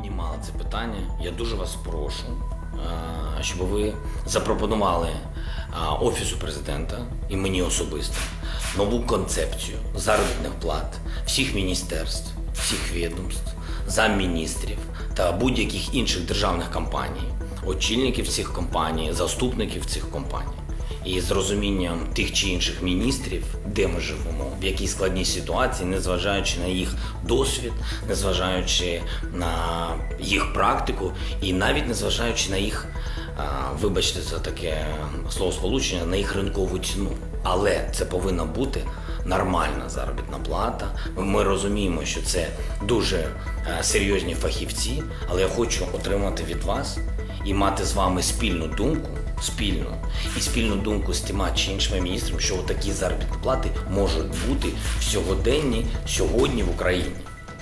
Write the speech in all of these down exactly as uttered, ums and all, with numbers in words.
піднімали це питання. Я дуже вас прошу, щоб ви запропонували Офісу президента і мені особисто нову концепцію заробітних плат всіх міністерств, всіх відомств, замміністрів та будь-яких інших державних компаній, очільників цих компаній, заступників цих компаній. І з розумінням тих чи інших міністрів, де ми живемо, в якій складній ситуації, незважаючи на їх досвід, незважаючи на їх практику і навіть незважаючи на їх, вибачте за таке словосполучення, на їх ринкову ціну. Але це повинна бути нормальна заробітна плата. Ми розуміємо, що це дуже серйозні фахівці, але я хочу отримати від вас і мати з вами спільну думку, спільну, і спільну думку з тіма чи іншими міністрами, що такі заробітні плати можуть бути в сьогоденні, сьогодні в Україні.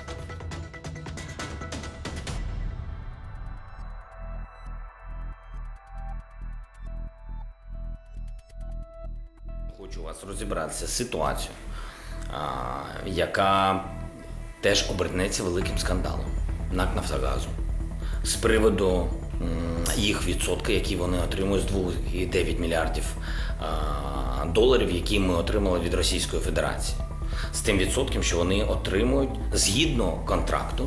Хочу вас розібратися з ситуацією, яка теж обернеться великим скандалом НАК «Нафтогазу» з приводу їх відсотки, які вони отримують з двох цілих дев'ять мільярдів доларів, які ми отримали від Російської Федерації. З тим відсотком, що вони отримують згідно контракту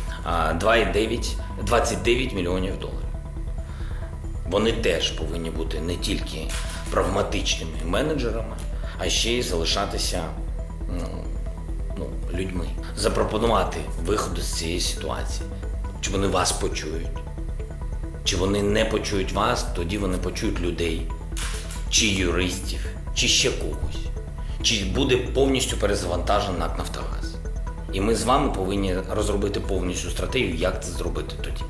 двадцять дев'ять мільйонів доларів. Вони теж повинні бути не тільки прагматичними менеджерами, а ще й залишатися ну, ну, людьми. Запропонувати виходу з цієї ситуації. Чи вони вас почують? Чи вони не почують вас, тоді вони почують людей, чи юристів, чи ще когось. Чи буде повністю перезавантажений НАК «Нафтогаз». І ми з вами повинні розробити повністю стратегію, як це зробити тоді.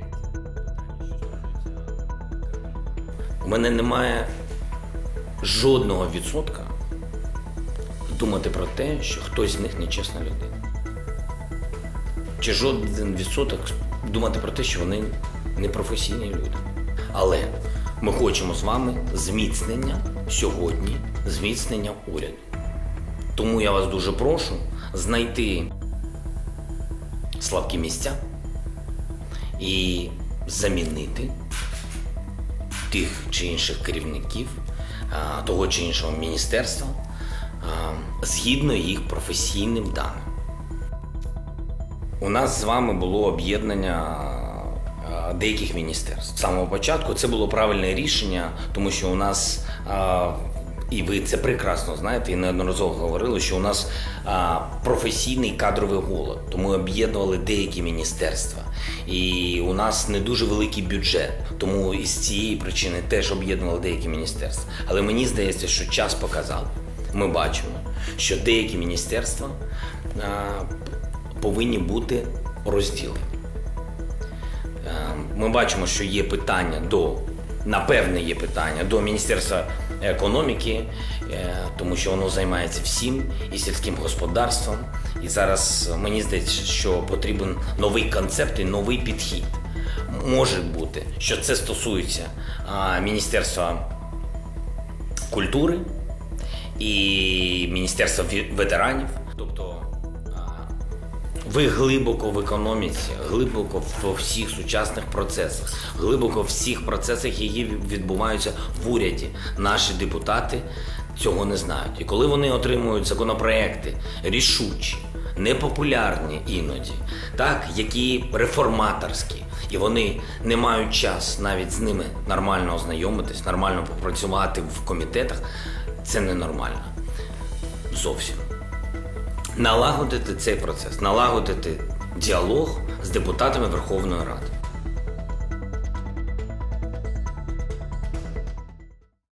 У мене немає жодного відсотка думати про те, що хтось з них нечесна людина. Чи жоден відсоток думати про те, що вони непрофесійні люди. Але ми хочемо з вами зміцнення сьогодні, зміцнення уряду. Тому я вас дуже прошу знайти слабкі місця і замінити тих чи інших керівників того чи іншого міністерства згідно їх професійним даним. У нас з вами було об'єднання деяких міністерств. З самого початку це було правильне рішення, тому що у нас, і ви це прекрасно знаєте, і неодноразово говорили, що у нас професійний кадровий голод, тому об'єднували деякі міністерства. І у нас не дуже великий бюджет, тому із цієї причини теж об'єднували деякі міністерства. Але мені здається, що час показав. Ми бачимо, що деякі міністерства повинні бути розділені. Ми бачимо, що є питання до, напевне, є питання до Міністерства економіки, тому що воно займається всім, і сільським господарством. І зараз мені здається, що потрібен новий концепт і новий підхід. Може бути, що це стосується Міністерства культури і Міністерства ветеранів. Тобто ви глибоко в економіці, глибоко в всіх сучасних процесах, глибоко в всіх процесах, які відбуваються в уряді. Наші депутати цього не знають. І коли вони отримують законопроекти рішучі, непопулярні іноді, так, які реформаторські, і вони не мають час навіть з ними нормально ознайомитись, нормально попрацювати в комітетах, це ненормально. Зовсім. Налагодити цей процес, налагодити діалог з депутатами Верховної Ради.